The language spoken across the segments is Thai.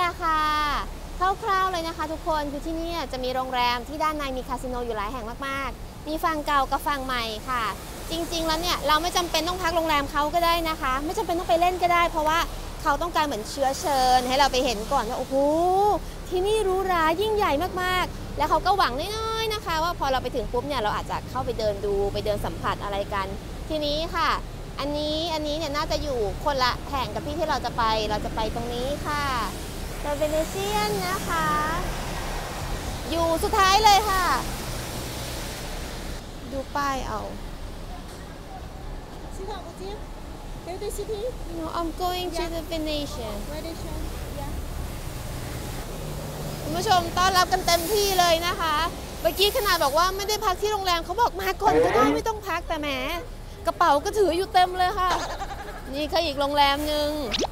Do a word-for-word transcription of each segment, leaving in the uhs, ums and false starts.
ละค่ะคร่าวๆเลยนะคะทุกคนคือที่นี่จะมีโรงแรมที่ด้านในมีคาสิโนอยู่หลายแห่งมากๆมีฝั่งเก่ากับฝั่งใหม่ค่ะจริงๆแล้วเนี่ยเราไม่จำเป็นต้องพักโรงแรมเขาก็ได้นะคะไม่จำเป็นต้องไปเล่นก็ได้เพราะว่าเขาต้องการเหมือนเชื้อเชิญให้เราไปเห็นก่อนว่าโอ้โหที่นี่หรูหรายิ่งใหญ่มากๆแล้วเขาก็หวังน้อยๆนะคะว่าพอเราไปถึงปุ๊บเนี่ยเราอาจจะเข้าไปเดินดูไปเดินสัมผัสอะไรกันทีนี้ค่ะอันนี้อันนี้เนี่ยน่าจะอยู่คนละแห่งกับที่ที่เราจะไปเราจะไปตรงนี้ค่ะเดอะเวเนเซียนนะคะอยู่สุดท้ายเลยค่ะดูป้ายเอา No, I'm going to the Venetian คุณผู้ชมต้อนรับกันเต็มที่เลยนะคะเมื่อกี้ขนาดบอกว่าไม่ได้พักที่โรงแรมเขาบอกมาก่อนก็ได้ไม่ต้องพักแต่แหมกระเป๋าก็ถืออยู่เต็มเลยค่ะนี่คืออีกโรงแรมหนึ่ง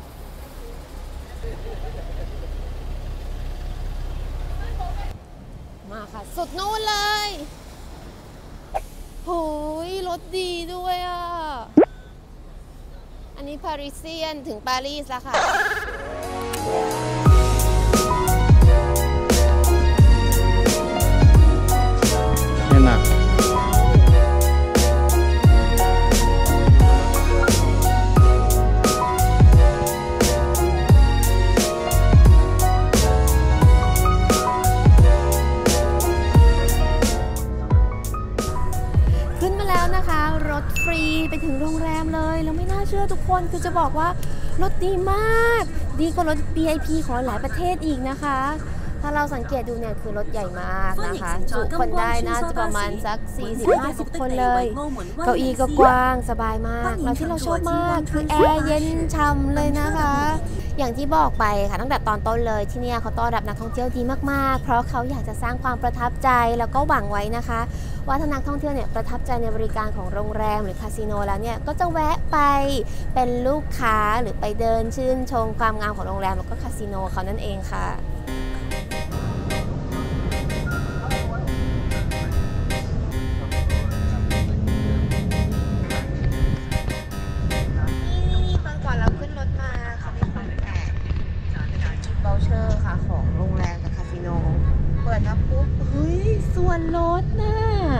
มาค่ะสุดนู้นเลยโหยรถดีด้วยอ่ะอันนี้ปารีเซียนถึงปารีสแล้วค่ะนี่นะรถฟรีไปถึงโรงแรมเลยแล้วไม่น่าเชื่อทุกคนคือจะบอกว่ารถดีมากดีกว่ารถ วี ไอ พี ของหลายประเทศอีกนะคะถ้าเราสังเกตดูเนี่ยคือรถใหญ่มากนะคะจุคนได้น่าจะประมาณสัก สี่สิบถึงห้าสิบ คนเลยเก้าอี้ก็กว้างสบายมากแล้วที่เราชอบมากคือแอร์เย็นช่ำเลยนะคะอย่างที่บอกไปค่ะตั้งแต่ตอนต้นเลยที่นี่เขาต้อนรับนักท่องเที่ยวดีมากๆเพราะเขาอยากจะสร้างความประทับใจแล้วก็หวังไว้นะคะว่าถ้านักท่องเที่ยวเนี่ยประทับใจในบริการของโรงแรมหรือคาสิโนแล้วเนี่ยก็จะแวะไปเป็นลูกค้าหรือไปเดินชื่นชมความงามของโรงแรมแล้วก็คาสิโนเขานั่นเองค่ะค่ะของโรงแรมกับคาสิโนเปิดมาปุ๊บเฮ้ยส่วนลดน่ะ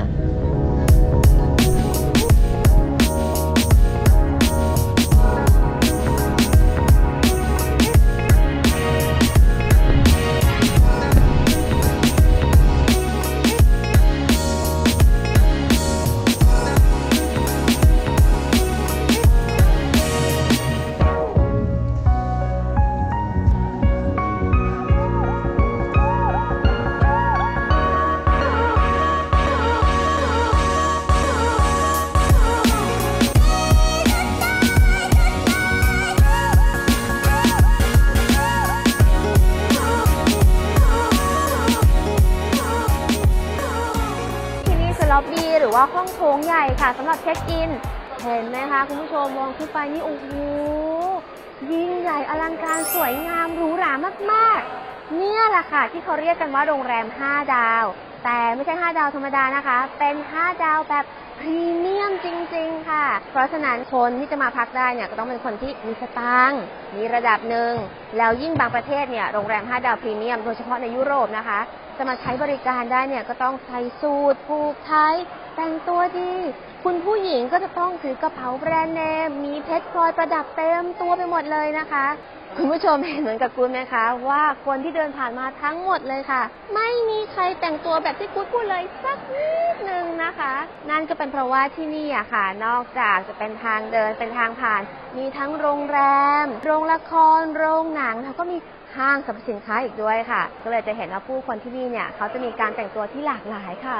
ล็อบบี้หรือว่าห้องโถงใหญ่ค่ะสำหรับเช็คอินเห็นไหมคะคุณผู้ชมมองขึ้นไปนี่โอ้โหยิ่งใหญ่อลังการสวยงามหรูหรามากๆเนี่ยแหละค่ะที่เขาเรียกกันว่าโรงแรมห้าดาวแต่ไม่ใช่ห้าดาวธรรมดานะคะเป็นห้าดาวแบบพรีเมียมจริงๆค่ะเพราะฉะนั้นคนที่จะมาพักได้เนี่ยก็ต้องเป็นคนที่มีสตางค์มีระดับหนึ่งแล้วยิ่งบางประเทศเนี่ยโรงแรมห้าดาวพรีเมียมโดยเฉพาะในยุโรปนะคะจะมาใช้บริการได้เนี่ยก็ต้องใส่สูทผูกไทยแต่งตัวดีคุณผู้หญิงก็จะต้องถือกระเป๋าแบรนด์เนมมีเพชรพลอยประดับเต็มตัวไปหมดเลยนะคะคุณผู้ชมเห็นเหมือนกับกู๊ดไหมคะว่าคนที่เดินผ่านมาทั้งหมดเลยค่ะไม่มีใครแต่งตัวแบบที่กู๊ดพูดเลยสักนิดนึงนะคะนั่นก็เป็นเพราะว่าที่นี่อะค่ะนอกจากจะเป็นทางเดินเป็นทางผ่านมีทั้งโรงแรมโรงละครโรงหนังแล้วก็มีห้างสรรพสินค้าอีกด้วยค่ะก็เลยจะเห็นว่าผู้คนที่นี่เนี่ยเขาจะมีการแต่งตัวที่หลากหลายค่ะ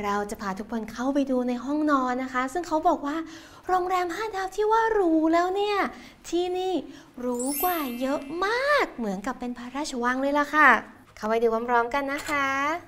เราจะพาทุกคนเข้าไปดูในห้องนอนนะคะซึ่งเขาบอกว่าโรงแรมห้าดาวที่ว่าหรูแล้วเนี่ยที่นี่หรูกว่าเยอะมากเหมือนกับเป็นพระราชวังเลยล่ะค่ะเข้าไปดูพร้อมๆกันนะคะ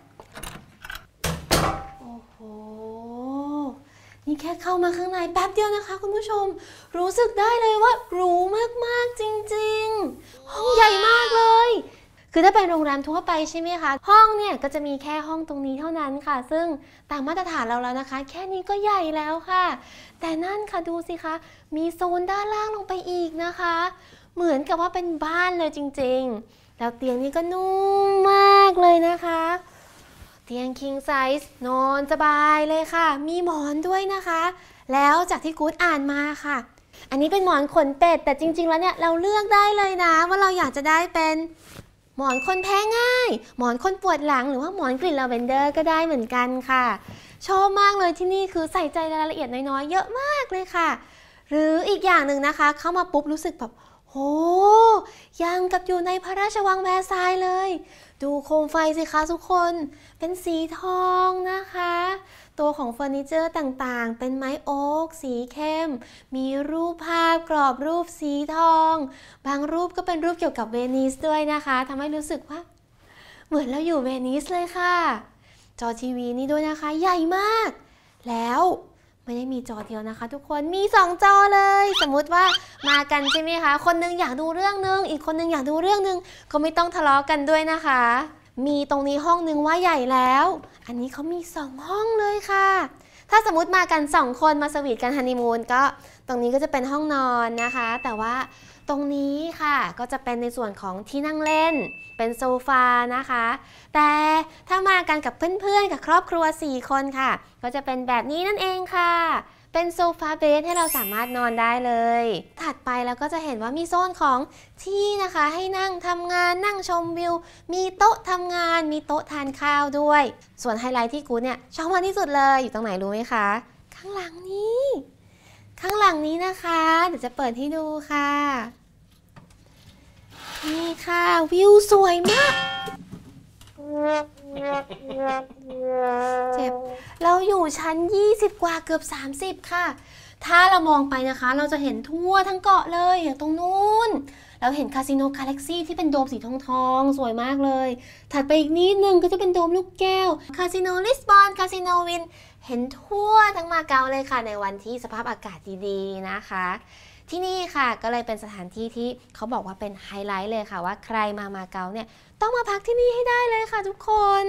โอ้โหนี่แค่เข้ามาข้างในแป๊บเดียวนะคะคุณผู้ชมรู้สึกได้เลยว่าหรูมากๆจริงๆห้องใหญ่มากเลยคือถ้าเป็นโรงแรมทั่วไปใช่ไหมคะห้องเนี่ยก็จะมีแค่ห้องตรงนี้เท่านั้นค่ะซึ่งตามมาตรฐานเราแล้วนะคะแค่นี้ก็ใหญ่แล้วค่ะแต่นั่นค่ะดูสิคะมีโซนด้านล่างลงไปอีกนะคะเหมือนกับว่าเป็นบ้านเลยจริงๆแล้วเตียงนี้ก็นุ่มมากเลยนะคะเตียง king size นอนสบายเลยค่ะมีหมอนด้วยนะคะแล้วจากที่กู๊ดอ่านมาค่ะอันนี้เป็นหมอนขนเป็ดแต่จริงๆแล้วเนี่ยเราเลือกได้เลยนะว่าเราอยากจะได้เป็นหมอนคนแพ้ง่ายหมอนคนปวดหลังหรือว่าหมอนกลิ่นลาเวนเดอร์ก็ได้เหมือนกันค่ะชอบมากเลยที่นี่คือใส่ใจรายละเอียดน้อยๆเยอะมากเลยค่ะหรืออีกอย่างหนึ่งนะคะเข้ามาปุ๊บรู้สึกแบบโหยังกับอยู่ในพระราชวังแวร์ซายน์เลยดูโคมไฟสิคะทุกคนเป็นสีทองนะคะตัวของเฟอร์นิเจอร์ต่างๆเป็นไม้โอ๊กสีเข้มมีรูปภาพกรอบรูปสีทองบางรูปก็เป็นรูปเกี่ยวกับเวนิสด้วยนะคะทำให้รู้สึกว่าเหมือนเราอยู่เวนิสเลยค่ะจอทีวีนี่ด้วยนะคะใหญ่มากแล้วไม่ได้มีจอเดียวนะคะทุกคนมีสองจอเลยสมมุติว่ามากันใช่ไหมคะคนนึงอยากดูเรื่องนึงอีกคนนึงอยากดูเรื่องนึงก็ไม่ต้องทะเลาะกันด้วยนะคะมีตรงนี้ห้องนึงว่าใหญ่แล้วอันนี้เขามีสองห้องเลยค่ะถ้าสมมติมากันสองคนมาสวีทกันฮันนีมูนก็ตรงนี้ก็จะเป็นห้องนอนนะคะแต่ว่าตรงนี้ค่ะก็จะเป็นในส่วนของที่นั่งเล่นเป็นโซฟานะคะแต่ถ้ามากันกับเพื่อนๆกับครอบครัวสี่คนค่ะก็จะเป็นแบบนี้นั่นเองค่ะเป็นโซฟาเบดให้เราสามารถนอนได้เลยถัดไปแล้วก็จะเห็นว่ามีโซนของที่นะคะให้นั่งทำงานนั่งชมวิวมีโต๊ะทำงานมีโต๊ะทานข้าวด้วยส่วนไฮไลท์ที่กูเนี่ยชอบมากที่สุดเลยอยู่ตรงไหนรู้ไหมคะข้างหลังนี้ข้างหลังนี้นะคะเดี๋ยวจะเปิดให้ดูค่ะนี่ค่ะวิวสวยมากเจ็บเราอยู่ชั้นยี่สิบกว่าเกือบสามสิบค่ะถ้าเรามองไปนะคะเราจะเห็นทั่วทั้งเกาะเลยอย่างตรงนู้นเราเห็นคาสิโนกาแล็กซี่ที่เป็นโดมสีทองทองสวยมากเลยถัดไปอีกนิดนึงก็จะเป็นโดมลูกแก้วคาสิโนลิสบอนคาสิโนวินเห็นทั่วทั้งมาเก๊าเลยค่ะในวันที่สภาพอากาศดีๆนะคะที่นี่ค่ะก็เลยเป็นสถานที่ที่เขาบอกว่าเป็นไฮไลท์เลยค่ะว่าใครมามาเก๊าเนี่ยต้องมาพักที่นี่ให้ได้เลยค่ะทุกคน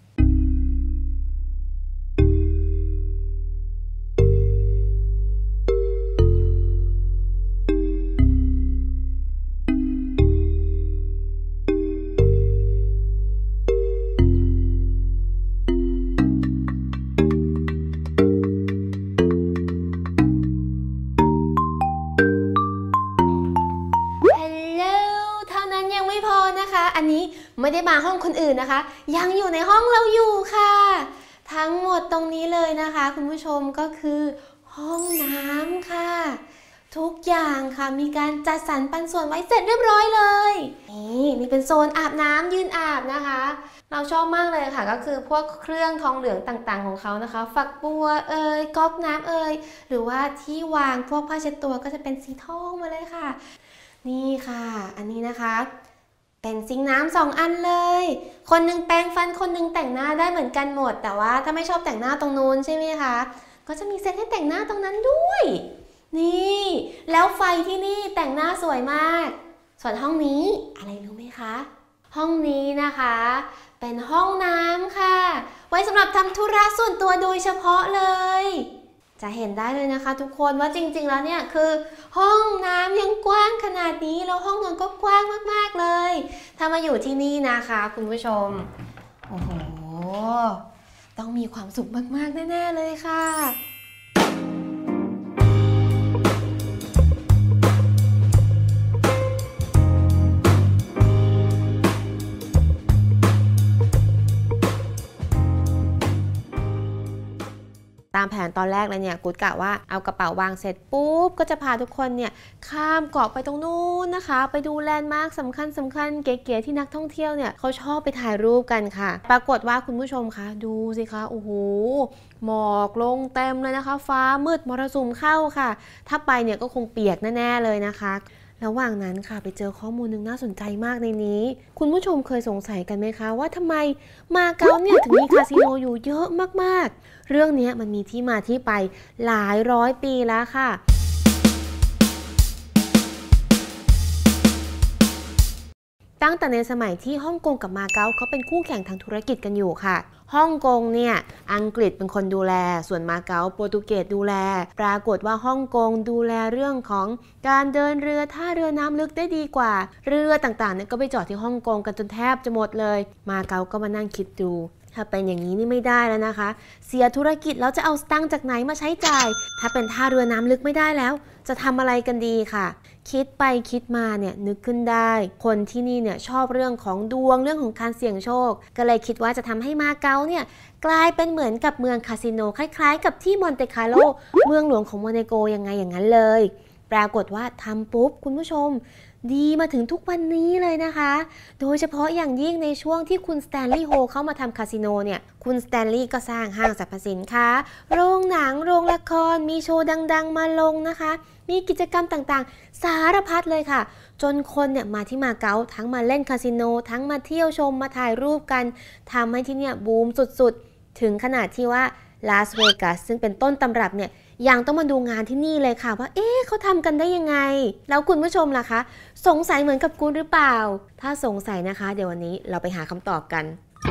อันนี้ไม่ได้มาห้องคนอื่นนะคะยังอยู่ในห้องเราอยู่ค่ะทั้งหมดตรงนี้เลยนะคะคุณผู้ชมก็คือห้องน้ำค่ะทุกอย่างค่ะมีการจัดสรรปันส่วนไว้เสร็จเรียบร้อยเลยนี่นี่เป็นโซนอาบน้ำยืนอาบนะคะเราชอบมากเลยค่ะก็คือพวกเครื่องทองเหลืองต่างๆของเขานะคะฝักบัวเอ่ยก๊อกน้ำเอ่ยหรือว่าที่วางพวกผ้าเช็ดตัวก็จะเป็นสีทองมาเลยค่ะนี่ค่ะอันนี้นะคะเป็นซิงค์น้ำสองอันเลยคนนึงแปรงฟันคนนึงแต่งหน้าได้เหมือนกันหมดแต่ว่าถ้าไม่ชอบแต่งหน้าตรงนู้นใช่ไหมคะก็จะมีเซตให้แต่งหน้าตรงนั้นด้วยนี่แล้วไฟที่นี่แต่งหน้าสวยมากส่วนห้องนี้อะไรรู้ไหมคะห้องนี้นะคะเป็นห้องน้ำค่ะไว้สำหรับทำธุระส่วนตัวโดยเฉพาะเลยจะเห็นได้เลยนะคะทุกคนว่าจริงๆแล้วเนี่ยคือห้องน้ำยังกว้างขนาดนี้แล้วห้องนอนก็กว้างมากๆเลยถ้ามาอยู่ที่นี่นะคะคุณผู้ชมโอ้โหต้องมีความสุขมากๆแน่ๆเลยค่ะตามแผนตอนแรกเลยเนี่ยกู๊ดกะว่าเอากระเป๋าวางเสร็จปุ๊บก็จะพาทุกคนเนี่ยข้ามเกาะไปตรงนู้นนะคะไปดูแลนด์มาร์คสำคัญสำคัญเก๋ๆที่นักท่องเที่ยวเนี่ยเขาชอบไปถ่ายรูปกันค่ะปรากฏว่าคุณผู้ชมคะดูสิคะโอ้โหหมอกลงเต็มเลยนะคะฟ้ามืดมรสุมเข้าค่ะถ้าไปเนี่ยก็คงเปียกแน่ๆเลยนะคะระหว่างนั้นค่ะไปเจอข้อมูลนึงน่าสนใจมากในนี้คุณผู้ชมเคยสงสัยกันไหมคะว่าทำไมมาเก๊าเนี่ยถึงมีคาสิโนอยู่เยอะมากๆเรื่องนี้มันมีที่มาที่ไปหลายร้อยปีแล้วค่ะตั้งแต่ในสมัยที่ฮ่องกงกับมาเก๊าเขาเป็นคู่แข่งทางธุรกิจกันอยู่ค่ะฮ่องกงเนี่ยอังกฤษเป็นคนดูแลส่วนมาเก๊าโปรตุเกสดูแลปรากฏว่าฮ่องกงดูแลเรื่องของการเดินเรือท่าเรือน้ำลึกได้ดีกว่าเรือต่างๆเนี่ยก็ไปจอดที่ฮ่องกงกันจนแทบจะหมดเลยมาเก๊าก็มานั่งคิดดูถ้าเป็นอย่างนี้นี่ไม่ได้แล้วนะคะเสียธุรกิจแล้วจะเอาสตังค์จากไหนมาใช้จ่ายถ้าเป็นท่าเรือน้ำลึกไม่ได้แล้วจะทำอะไรกันดีค่ะคิดไปคิดมาเนี่ยนึกขึ้นได้คนที่นี่เนี่ยชอบเรื่องของดวงเรื่องของการเสี่ยงโชคก็เลยคิดว่าจะทำให้มาเก๊าเนี่ยกลายเป็นเหมือนกับเมืองคาสิโนคล้ายๆกับที่มอนเตคาร์โลเมืองหลวงของโมเนโกยังไงอย่างนั้นเลยปรากฏว่าทำปุ๊บคุณผู้ชมดีมาถึงทุกวันนี้เลยนะคะโดยเฉพาะอย่างยิ่งในช่วงที่คุณสแตนลีย์โฮเข้ามาทำคาสิโนเนี่ยคุณสแตนลีย์ก็สร้างห้างสรรพสินค้าโรงหนังโรงละครมีโชว์ดังๆมาลงนะคะมีกิจกรรมต่างๆสารพัดเลยค่ะจนคนเนี่ยมาที่มาเก๊าทั้งมาเล่นคาสิโนทั้งมาเที่ยวชมมาถ่ายรูปกันทำให้ที่เนี่ยบูมสุดๆถึงขนาดที่ว่าลาสเวกัสซึ่งเป็นต้นตำรับเนี่ยยังต้องมาดูงานที่นี่เลยค่ะว่าเอ๊ะเขาทำกันได้ยังไงแล้วคุณผู้ชมล่ะคะสงสัยเหมือนกับกูหรือเปล่าถ้าสงสัยนะคะเดี๋ยววันนี้เราไปหาคำตอบกัน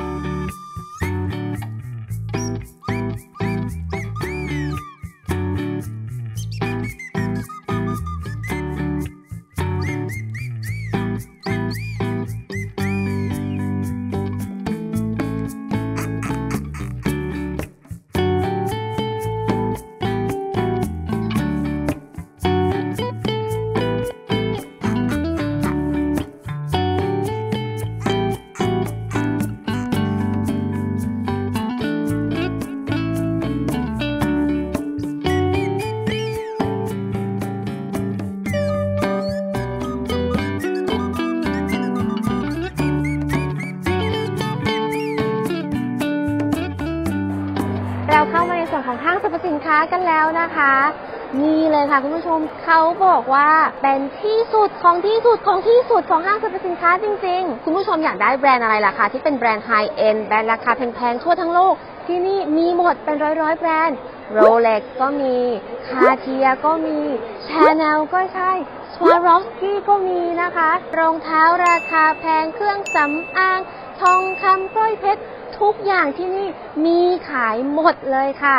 เราเข้ามาในส่วนของห้างสรรพสินค้ากันแล้วนะคะนี่เลยค่ะคุณผู้ชมเขาบอกว่าเป็นที่สุดของที่สุดของที่สุดของห้างสรรพสินค้าจริงๆคุณผู้ชมอยากได้แบรนด์อะไรล่ะคะที่เป็นแบรนด์ไฮเอ็นด์แบรนด์ราคาแพงๆทั่วทั้งโลกที่นี่มีหมดเป็นร้อยๆแบรนด์โรเล็กซ์ก็มีคาเทียก็มีชาแนลก็ใช่สวาร็อกสกี้ก็มีนะคะรองเท้าราคาแพงเครื่องสำอางทองคำสร้อยเพชรทุกอย่างที่นี่มีขายหมดเลยค่ะ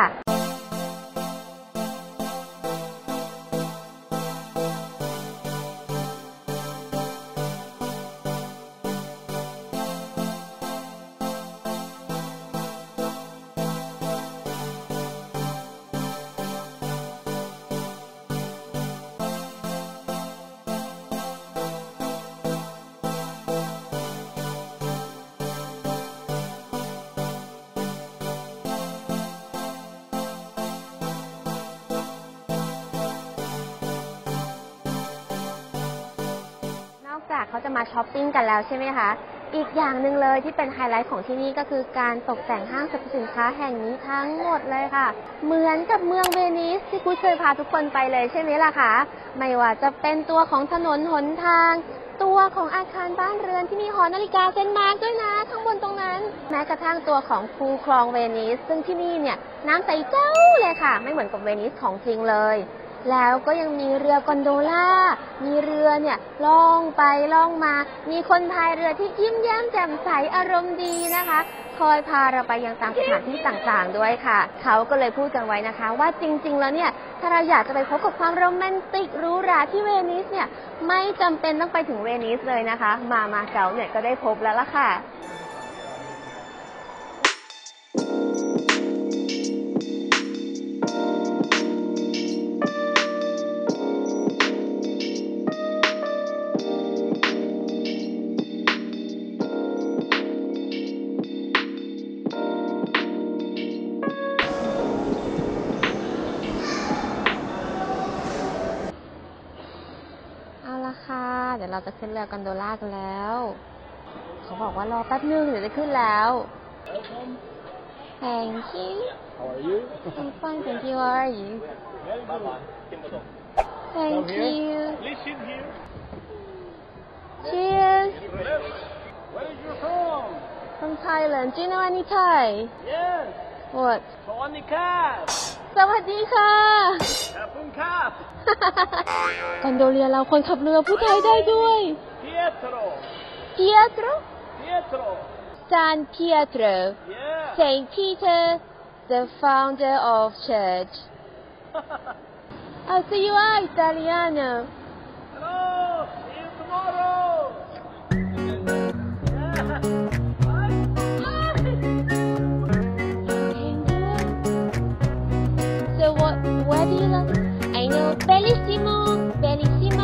จากเขาจะมาช้อปปิ้งกันแล้วใช่ไหมคะอีกอย่างหนึ่งเลยที่เป็นไฮไลท์ของที่นี่ก็คือการตกแต่งห้างสรรพสินค้าแห่งนี้ทั้งหมดเลยค่ะเหมือนกับเมืองเวนิสที่คุณเคยพาทุกคนไปเลยใช่ไหมล่ะคะไม่ว่าจะเป็นตัวของถนนหนทางตัวของอาคารบ้านเรือนที่มีหอนาฬิกาเซนต์มาร์กด้วยนะข้างบนตรงนั้นแม้กระทั่งตัวของคูคลองเวนิสซึ่งที่นี่เนี่ยน้ำใสเจ้าเลยค่ะไม่เหมือนกับเวนิสของจริงเลยแล้วก็ยังมีเรือกอนโดล่ามีเรือเนี่ยล่องไปล่องมามีคนพายเรือที่ยิ้มแย้มแจ่มใสอารมณ์ดีนะคะคอยพาเราไปยังตามสถานที่ต่างๆด้วยค่ะเขาก็เลยพูดกันไว้นะคะว่าจริงๆแล้วเนี่ยถ้าเราอยากจะไปพบกับความโรแมนติกหรูหราที่เวนิสเนี่ยไม่จำเป็นต้องไปถึงเวนิสเลยนะคะมามาเก๊าเนี่ยก็ได้พบแล้วล่ะค่ะขึ้นเรือกันโดล่ากันแล้วเขาบอกว่ารอแป๊บนึงเดี๋ยวจะขึ้นแล้ว Thank you How are you? I'm fine thank you how are you Thank you Listen here. Cheers Where is your from? from Thailand do you know any Thai Yes. What สวัสดีครับสวัสดีค่ะขอบคุณครับคอนโดเรียเราคนขับเรือพูดไทยได้ด้วย Pietro. Pietro Pietro. San Pietro Yeah. Saint Peter the founder of church Oh so you are Italiano Hello. See you tomorrow. So what where do you live I know Bellissimo Bellissima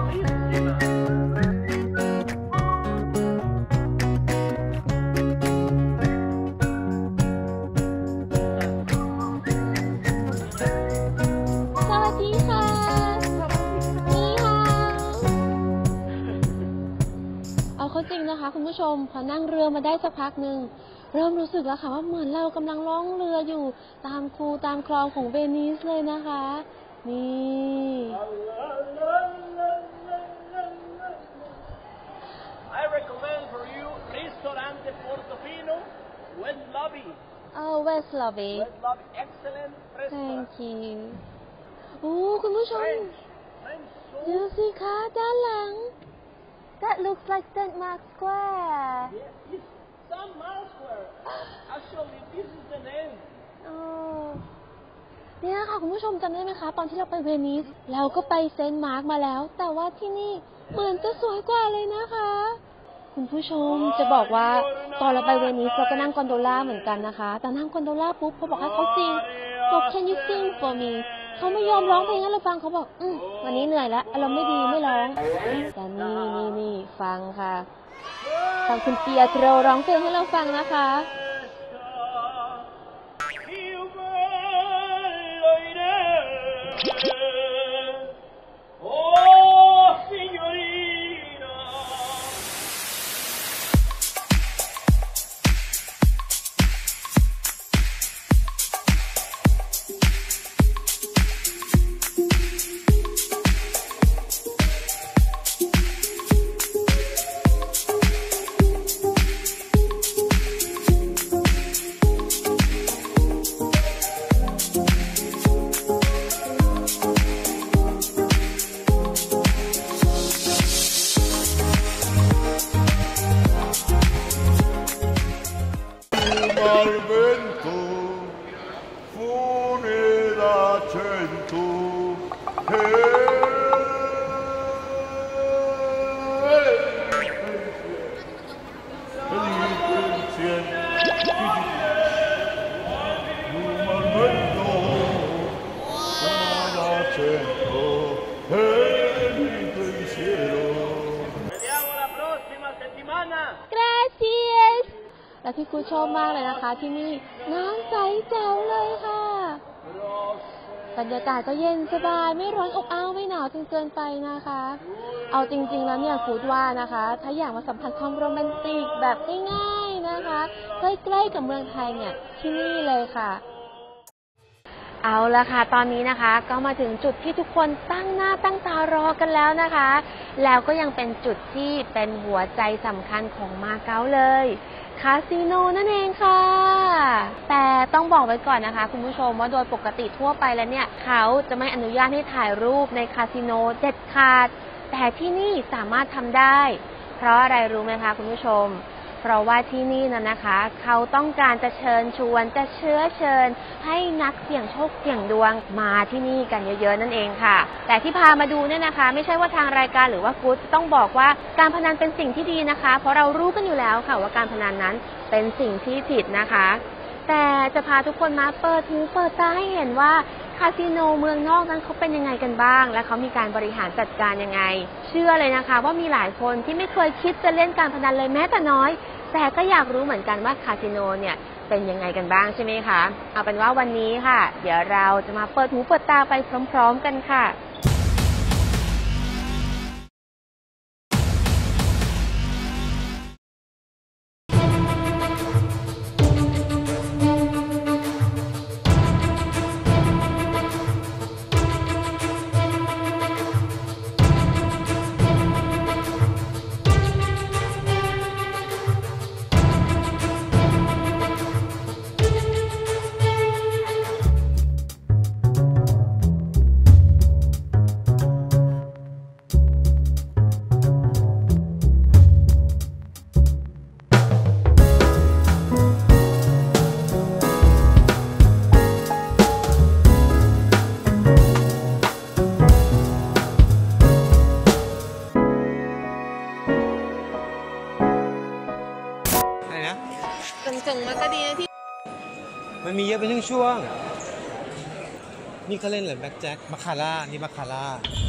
สวัสดีค่ะนี่ค่ะเอาเข้าจริงนะคะคุณผู้ชมพอนั่งเรือมาได้สักพักหนึ่งเริ่มรู้สึกแล้วค่ะว่าเหมือนเรากำลังล่องเรืออยู่ตามคูตามคลองของเวนิสเลยนะคะนี่ I recommend for you Ristorante Portofino, West Lobby. Oh West Lobby West Lobby, excellent restaurant. Thank you โอ้คุณผู้ชม French. French ดู sauce. สิคะด้านหลัง That looks like Saint Mark Square Yeah, it's San Marco. Actually, this is the name. โอ้เนี่ยค่ะคุณผู้ชมจำได้ไหมคะตอนที่เราไปเวนิสเราก็ไปเซนต์มาร์กมาแล้ว แต่ว่าที่นี่เหมือนจะสวยกว่าเลยนะคะคุณผู้ชมจะบอกว่าตอนเราไปเวนิสเราก็นั่งกอนโดล่าเหมือนกันนะคะแต่นั่งกอนโดล่าปุ๊บเขาบอกให้เขาซิงบอก Can you sing for me เขาไม่ยอมร้องเพลงให้เราฟังเขาบอกอืมวันนี้เหนื่อยแล้วอารมณ์ไม่ดีไม่ร้องแต่นี่นี่นี่ฟังค่ะฟังคุณเปียโตรร้องเพลงให้เราฟังนะคะ Più bello in Oh, signorina. Al vento, fune d'accento, Vediamo la prossima settimana. Gracias และพี่กูชอบมากเลยนะคะที่นี่น้ำใสแจ๋วเลยค่ะบรรยากาศก็เย็นสบายไม่ร้อนอบอ้าวไม่หนาวจนเกินไปนะคะเอาจริงๆแล้วเนี่ยฟูดว่านะคะถ้าอยากมาสัมผัสความโรแมนติกแบบง่ายๆนะคะใกล้ๆกับเมืองไทยเนี่ยที่นี่เลยค่ะเอาละค่ะตอนนี้นะคะก็มาถึงจุดที่ทุกคนตั้งหน้าตั้งตารอกันแล้วนะคะแล้วก็ยังเป็นจุดที่เป็นหัวใจสำคัญของมาเก๊าเลยคาสิโนนั่นเองค่ะแต่ต้องบอกไว้ก่อนนะคะคุณผู้ชมว่าโดยปกติทั่วไปแล้วเนี่ยเขาจะไม่อนุญาตให้ถ่ายรูปในคาสิโนเด็ดขาดแต่ที่นี่สามารถทำได้เพราะอะไรรู้ไหมคะคุณผู้ชมเพราะว่าที่นี่นะนะคะเขาต้องการจะเชิญชวนจะเชื้อเชิญให้นักเสี่ยงโชคเสี่ยงดวงมาที่นี่กันเยอะๆนั่นเองค่ะแต่ที่พามาดูเนี่ยนะคะไม่ใช่ว่าทางรายการหรือว่ากู๊ดต้องบอกว่าการพนันเป็นสิ่งที่ดีนะคะเพราะเรารู้กันอยู่แล้วค่ะว่าการพนันนั้นเป็นสิ่งที่ผิดนะคะแต่จะพาทุกคนมาเปิดหูเปิดตาให้เห็นว่าคาสิโนเมืองนอกนั้นเขาเป็นยังไงกันบ้างและเขามีการบริหารจัดการยังไงเชื่อเลยนะคะว่ามีหลายคนที่ไม่เคยคิดจะเล่นการพนันเลยแม้แต่น้อยแต่ก็อยากรู้เหมือนกันว่าคาสิโนเนี่ยเป็นยังไงกันบ้างใช่ไหมคะเอาเป็นว่าวันนี้ค่ะเดี๋ยวเราจะมาเปิดหูเปิดตาไปพร้อมๆกันค่ะส่งมาก็ดีนะที่มันมีเยอะเป็นช่วงๆนี่เขาเล่นเหรอแบ็คแจ็คบาคาร่านี่บาคาร่า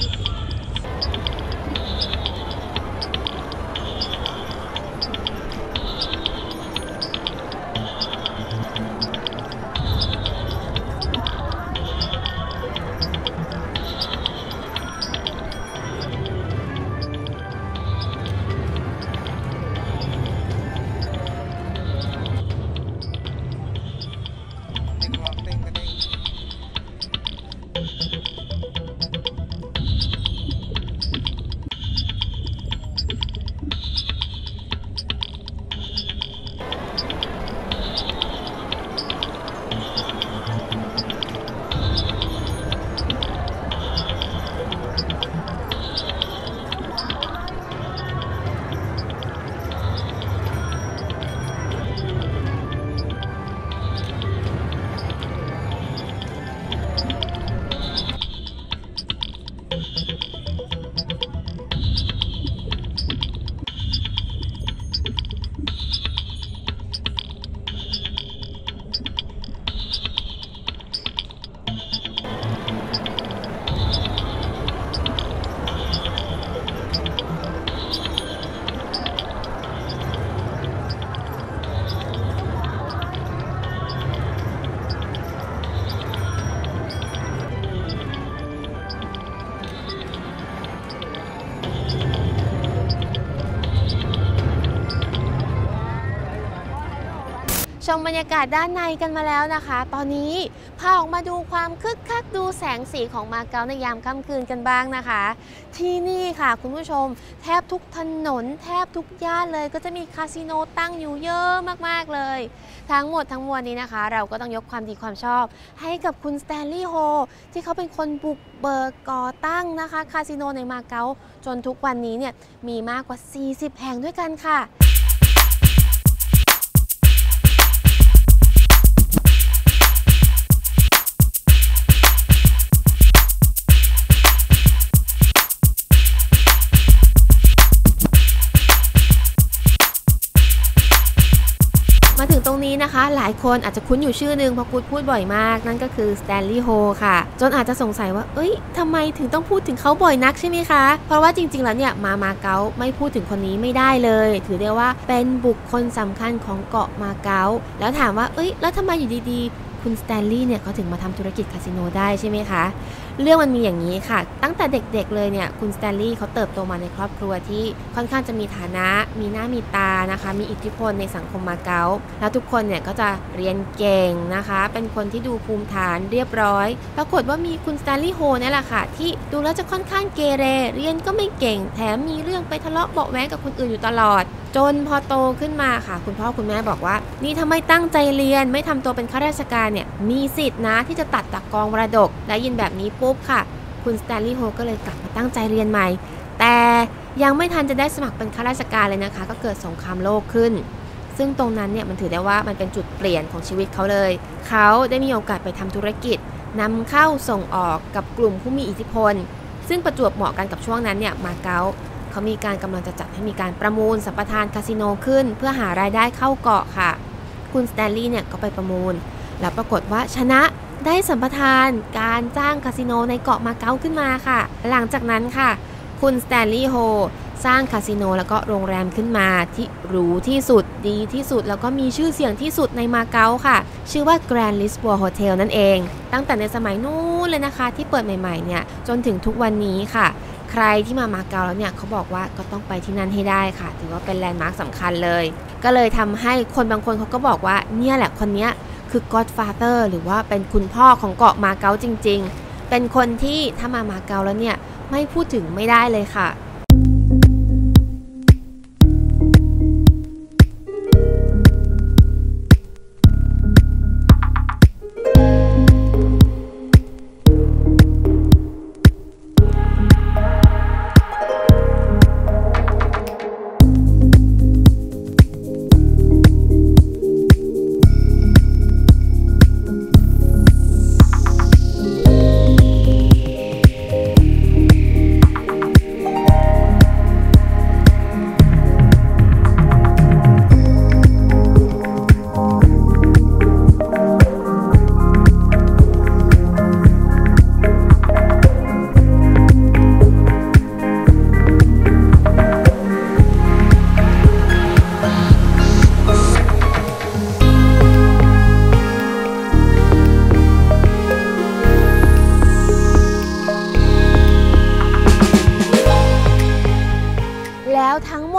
ชมบรรยากาศด้านในกันมาแล้วนะคะ ตอนนี้พาออกมาดูความคึกคักดูแสงสีของมาเก๊าในยามค่ำคืนกันบ้างนะคะ ที่นี่ค่ะคุณผู้ชมแทบทุกถนนแทบทุกย่านเลยก็จะมีคาสิโนตั้งอยู่เยอะมากๆเลยทั้งหมดทั้งมวลนี้นะคะเราก็ต้องยกความดีความชอบให้กับคุณสแตนลีย์โฮที่เขาเป็นคนบุกเบิกก่อตั้งนะคะคาสิโนในมาเก๊าจนทุกวันนี้เนี่ยมีมากกว่าสี่สิบแห่งด้วยกันค่ะมาถึงตรงนี้นะคะหลายคนอาจจะคุ้นอยู่ชื่อนึงเพราะกูดพูดบ่อยมากนั่นก็คือสแตนลีย์โฮค่ะจนอาจจะสงสัยว่าเอ้ยทำไมถึงต้องพูดถึงเขาบ่อยนักใช่ไหมคะเพราะว่าจริงๆแล้วเนี่ยมามาเก๊าไม่พูดถึงคนนี้ไม่ได้เลยถือได้ว่าเป็นบุคคลสำคัญของเกาะมาเก๊าแล้วถามว่าเอ้ยแล้วทำไมอยู่ดีๆคุณสแตนลีย์เนี่ยเขาถึงมาทำธุรกิจคาสิโนได้ใช่ไหมคะเรื่องมันมีอย่างนี้ค่ะตั้งแต่เด็กๆเลยเนี่ยคุณสแตนลีย์เขาเติบโตมาในครอบครัวที่ค่อนข้างจะมีฐานะมีหน้ามีตานะคะมีอิทธิพลในสังคมมาเก๊าแล้วทุกคนเนี่ยก็จะเรียนเก่งนะคะเป็นคนที่ดูภูมิฐานเรียบร้อยปรากฏว่ามีคุณสแตนลีย์โฮนี่แหละค่ะที่ดูแล้วจะค่อนข้างเกเรเรียนก็ไม่เก่งแถมมีเรื่องไปทะเลาะเบาะแว้งกับคนอื่นอยู่ตลอดจนพอโตขึ้นมาค่ะคุณพ่อคุณแม่บอกว่านี่ถ้าไม่ตั้งใจเรียนไม่ทำตัวเป็นข้าราชการเนี่ยมีสิทธินะที่จะตัดจากกองมรดกได้ยินแบบนี้ปุ๊บค่ะคุณสแตนลีย์โฮก็เลยกลับมาตั้งใจเรียนใหม่แต่ยังไม่ทันจะได้สมัครเป็นข้าราชการเลยนะคะก็เกิดสงครามโลกขึ้นซึ่งตรงนั้นเนี่ยมันถือได้ว่ามันเป็นจุดเปลี่ยนของชีวิตเขาเลยเขาได้มีโอกาสไปทำธุรกิจนำเข้าส่งออกกับกลุ่มผู้มีอิทธิพลซึ่งประจวบเหมาะกันกับช่วงนั้นเนี่ยมาเก๊าเขามีการกำลังจะจัดให้มีการประมูลสัมปทานคาสิโนขึ้นเพื่อหารายได้เข้าเกาะค่ะคุณสแตนลีย์เนี่ยก็ไปประมูลแล้วปรากฏว่าชนะได้สัมปทานการจ้างคาสิโนในเกาะมาเก๊าขึ้นมาค่ะหลังจากนั้นค่ะคุณสแตนลีย์โฮสร้างคาสิโนแล้วก็โรงแรมขึ้นมาที่หรูที่สุดดีที่สุดแล้วก็มีชื่อเสียงที่สุดในมาเก๊าค่ะชื่อว่า Grand Lisboa Hotel นั่นเองตั้งแต่ในสมัยนู้นเลยนะคะที่เปิดใหม่ๆเนี่ยจนถึงทุกวันนี้ค่ะใครที่มามาเก๊าแล้วเนี่ยเขาบอกว่าก็ต้องไปที่นั่นให้ได้ค่ะถือว่าเป็นแลนด์มาร์คสำคัญเลยก็เลยทำให้คนบางคนเขาก็บอกว่าเนี่ยแหละคนเนี้ยคือ Godfather หรือว่าเป็นคุณพ่อของเกาะมาเก๊าจริงๆเป็นคนที่ถ้ามามาเก๊าแล้วเนี่ยไม่พูดถึงไม่ได้เลยค่ะ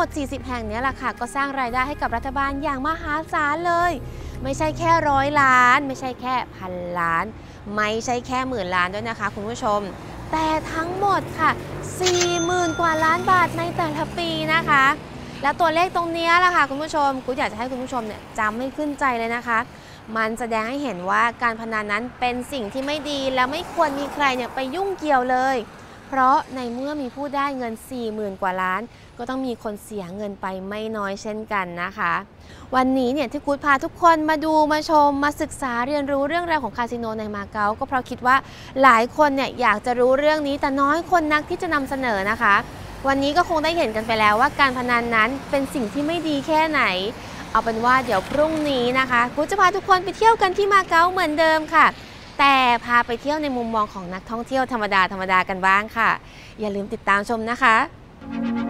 สี่สิบแห่งนี้แหละค่ะก็สร้างรายได้ให้กับรัฐบาลอย่างมหาศาลเลยไม่ใช่แค่ร้อยล้านไม่ใช่แค่พันล้านไม่ใช่แค่หมื่นล้านด้วยนะคะคุณผู้ชมแต่ทั้งหมดค่ะสี่หมื่นกว่าล้านบาทในแต่ละปีนะคะแล้วตัวเลขตรงนี้แหละค่ะคุณผู้ชมกูอยากจะให้คุณผู้ชมเนี่ยจำให้ขึ้นใจเลยนะคะมันแสดงให้เห็นว่าการพนันนั้นเป็นสิ่งที่ไม่ดีและไม่ควรมีใครเนี่ยไปยุ่งเกี่ยวเลยเพราะในเมื่อมีผู้ได้เงิน สี่หมื่น กว่าล้านก็ต้องมีคนเสียเงินไปไม่น้อยเช่นกันนะคะวันนี้เนี่ยที่กู๊ดพาทุกคนมาดูมาชมมาศึกษาเรียนรู้เรื่องราวของคาสิโนในมาเก๊าก็เพราะคิดว่าหลายคนเนี่ยอยากจะรู้เรื่องนี้แต่น้อยคนนักที่จะนำเสนอนะคะวันนี้ก็คงได้เห็นกันไปแล้วว่าการพนันนั้นเป็นสิ่งที่ไม่ดีแค่ไหนเอาเป็นว่าเดี๋ยวพรุ่งนี้นะคะกู๊ดจะพาทุกคนไปเที่ยวกันที่มาเก๊าเหมือนเดิมค่ะแต่พาไปเที่ยวในมุมมองของนักท่องเที่ยวธรรมดาธรรมดากันบ้างค่ะอย่าลืมติดตามชมนะคะ